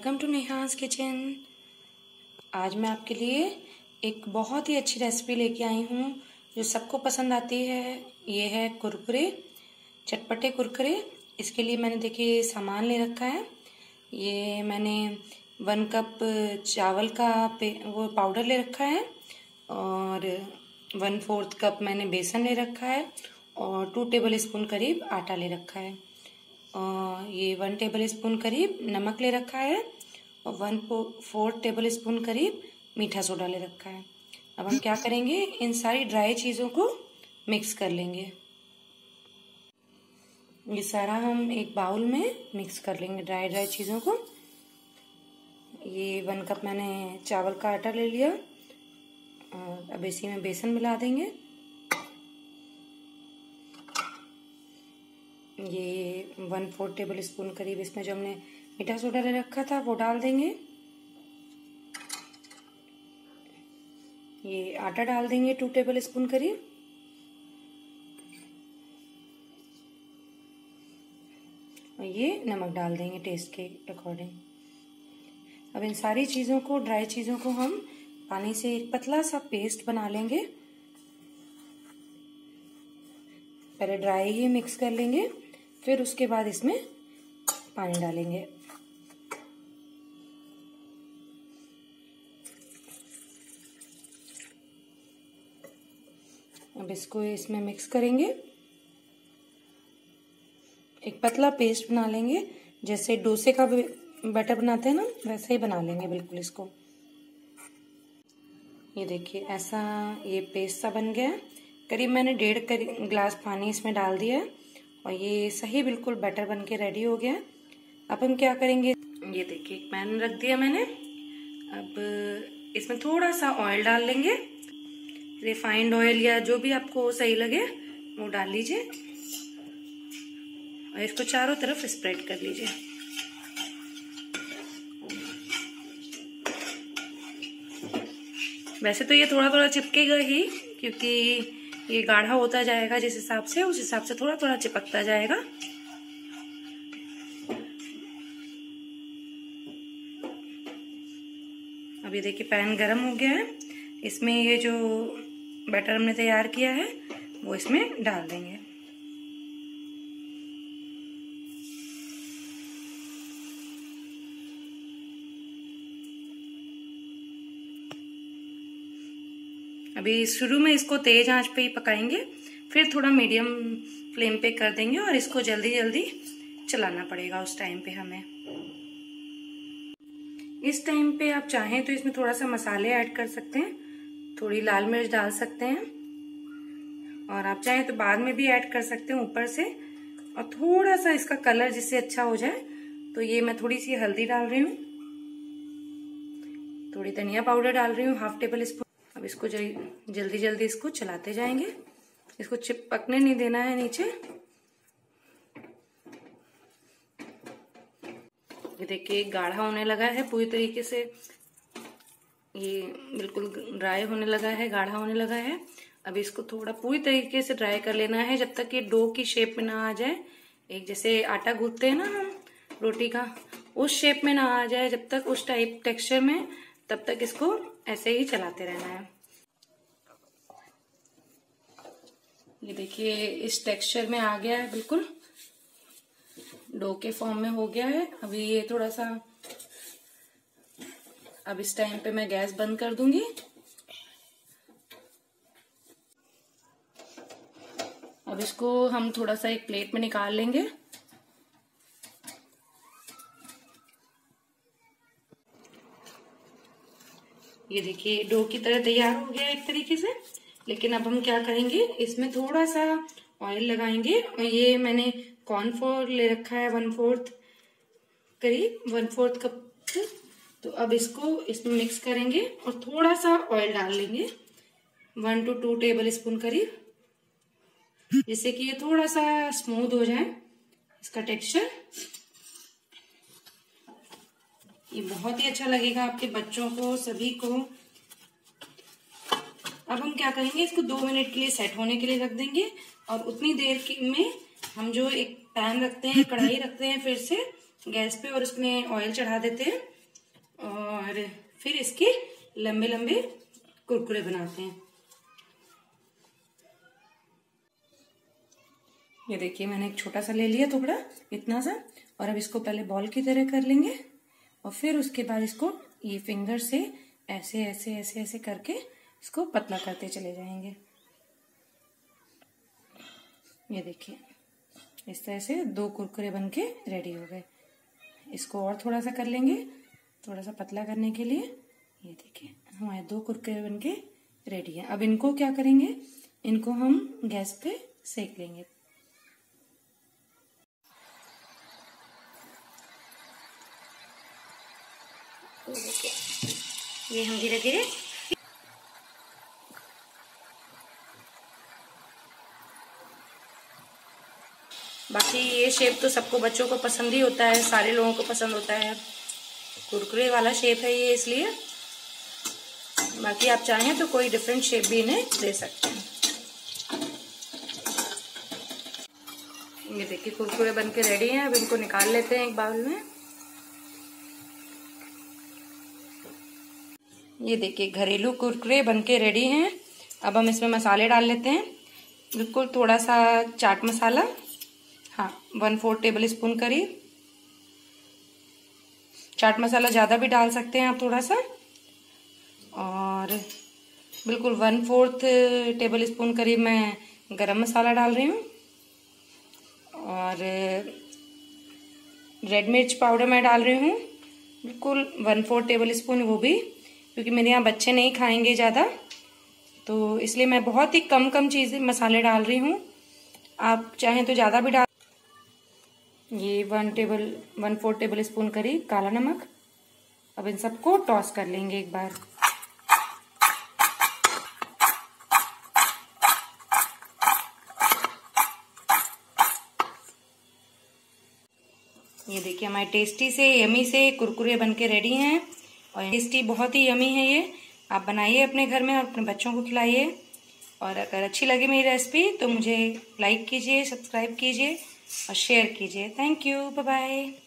Welcome to नेहास kitchen. आज मैं आपके लिए एक बहुत ही अच्छी रेसिपी लेके आई हूँ जो सबको पसंद आती है। ये है कुरकुरे, चटपटे कुरकुरे। इसके लिए मैंने देखिए सामान ले रखा है। ये मैंने 1 कप चावल का वो पाउडर ले रखा है और 1/4 कप मैंने बेसन ले रखा है और 2 टेबल स्पून करीब आटा ले रखा है। ये 1 टेबल स्पून करीब नमक ले रखा है और 1/4 टेबल स्पून करीब मीठा सोडा ले रखा है। अब हम क्या करेंगे, इन सारी ड्राई चीज़ों को मिक्स कर लेंगे। ये सारा हम एक बाउल में मिक्स कर लेंगे, ड्राई चीज़ों को। ये 1 कप मैंने चावल का आटा ले लिया और अब इसी में बेसन मिला देंगे। ये 1/4 टेबल स्पून करीब इसमें जो हमने मीठा सोडा ले रखा था वो डाल देंगे। ये आटा डाल देंगे 2 टेबल स्पून करीब। और ये नमक डाल देंगे टेस्ट के अकॉर्डिंग। अब इन सारी चीज़ों को, ड्राई चीज़ों को हम पानी से एक पतला सा पेस्ट बना लेंगे। पहले ड्राई ही मिक्स कर लेंगे, फिर उसके बाद इसमें पानी डालेंगे। अब इसको इसमें मिक्स करेंगे, एक पतला पेस्ट बना लेंगे। जैसे डोसे का बैटर बनाते हैं ना, वैसे ही बना लेंगे बिल्कुल इसको। ये देखिए ऐसा ये पेस्ट सा बन गया है। करीब मैंने 1.5 गिलास पानी इसमें डाल दिया है और ये सही बिल्कुल बैटर बन के रेडी हो गया है। अब हम क्या करेंगे, ये देखिए पैन रख दिया मैंने। अब इसमें थोड़ा सा ऑयल डाल लेंगे, रिफाइंड ऑयल या जो भी आपको सही लगे वो डाल लीजिए और इसको चारों तरफ स्प्रेड कर लीजिए। वैसे तो ये थोड़ा थोड़ा चिपकेगा ही, क्योंकि ये गाढ़ा होता जाएगा जिस हिसाब से, उस हिसाब से थोड़ा थोड़ा चिपकता जाएगा। अब ये देखिए पैन गरम हो गया है। इसमें ये जो बैटर हमने तैयार किया है वो इसमें डाल देंगे। अभी शुरू में इसको तेज आंच पे ही पकाएंगे, फिर थोड़ा मीडियम फ्लेम पे कर देंगे और इसको जल्दी जल्दी चलाना पड़ेगा उस टाइम पे हमें। इस टाइम पे आप चाहें तो इसमें थोड़ा सा मसाले ऐड कर सकते हैं, थोड़ी लाल मिर्च डाल सकते हैं और आप चाहें तो बाद में भी ऐड कर सकते हैं ऊपर से। और थोड़ा सा इसका कलर जिससे अच्छा हो जाए, तो ये मैं थोड़ी सी हल्दी डाल रही हूँ, थोड़ी धनिया पाउडर डाल रही हूँ 1/2 टेबल स्पून। अब इसको जल्दी जल्दी इसको चलाते जाएंगे, इसको चिपकने नहीं देना है नीचे। ये देखिए गाढ़ा होने लगा है पूरी तरीके से, ये बिल्कुल ड्राई होने लगा है, गाढ़ा होने लगा है। अब इसको थोड़ा पूरी तरीके से ड्राई कर लेना है जब तक ये डो की शेप में ना आ जाए। एक जैसे आटा गूंथते हैं ना हम रोटी का, उस शेप में ना आ जाए जब तक, उस टाइप टेक्सचर में, तब तक इसको ऐसे ही चलाते रहना है। ये देखिए इस टेक्सचर में आ गया है, बिल्कुल डो के फॉर्म में हो गया है। अभी ये थोड़ा सा, अब इस टाइम पे मैं गैस बंद कर दूंगी। अब इसको हम थोड़ा सा एक प्लेट में निकाल लेंगे। ये देखिए डो की तरह तैयार हो गया एक तरीके से। लेकिन अब हम क्या करेंगे, इसमें थोड़ा सा ऑयल लगाएंगे और ये मैंने कॉर्नफ्लोर ले रखा है 1/4 करीब 1/4 कप। तो अब इसको इसमें मिक्स करेंगे और थोड़ा सा ऑयल डाल लेंगे 1 to 2 टेबल स्पून करीब, जिससे कि ये थोड़ा सा स्मूथ हो जाए इसका टेक्सचर। ये बहुत ही अच्छा लगेगा आपके बच्चों को, सभी को। अब हम क्या करेंगे, इसको 2 मिनट के लिए सेट होने के लिए रख देंगे और उतनी देर में हम जो एक पैन रखते हैं, कढ़ाई रखते हैं फिर से गैस पे और उसमें ऑयल चढ़ा देते हैं और फिर इसके लंबे लंबे कुरकुरे बनाते हैं। ये देखिए मैंने एक छोटा सा ले लिया टुकड़ा इतना सा, और अब इसको पहले बॉल की तरह कर लेंगे और फिर उसके बाद इसको ये फिंगर से ऐसे ऐसे ऐसे ऐसे करके इसको पतला करते चले जाएंगे। ये देखिए इस तरह से 2 कुरकुरे बनके रेडी हो गए। इसको और थोड़ा सा कर लेंगे, थोड़ा सा पतला करने के लिए। ये देखिए हमारे 2 कुरकुरे बनके रेडी है। अब इनको क्या करेंगे, इनको हम गैस पे सेक लेंगे। ये हम धीरे धीरे बाकी ये शेप तो सबको बच्चों को पसंद ही होता है, सारे लोगों को पसंद होता है। कुरकुरे वाला शेप है ये इसलिए। बाकी आप चाहें तो कोई डिफरेंट शेप भी इन्हें दे सकते हैं। ये देखिए कुरकुरे बनके रेडी हैं। अब इनको निकाल लेते हैं एक बाउल में। ये देखिए घरेलू कुरकुरे बनके रेडी हैं। अब हम इसमें मसाले डाल लेते हैं। बिल्कुल थोड़ा सा चाट मसाला, हाँ 1/4 टेबल स्पून करीब। चाट मसाला ज़्यादा भी डाल सकते हैं आप थोड़ा सा। और बिल्कुल 1/4 टेबल स्पून करीब मैं गरम मसाला डाल रही हूँ। और रेड मिर्च पाउडर मैं डाल रही हूँ बिल्कुल 1/4 टेबल स्पून, वो भी क्योंकि मेरे यहाँ बच्चे नहीं खाएंगे ज़्यादा, तो इसलिए मैं बहुत ही कम चीज़ें मसाले डाल रही हूँ। आप चाहें तो ज़्यादा भी डाल। ये 1/4 टेबल स्पून करीब काला नमक। अब इन सबको टॉस कर लेंगे एक बार। ये देखिए हमारे टेस्टी से यमी से कुरकुरे बनके रेडी हैं। और टेस्टी बहुत ही यमी है ये। आप बनाइए अपने घर में और अपने बच्चों को खिलाइए। और अगर अच्छी लगी मेरी रेसिपी तो मुझे लाइक कीजिए, सब्सक्राइब कीजिए और शेयर कीजिए। Thank you, bye bye.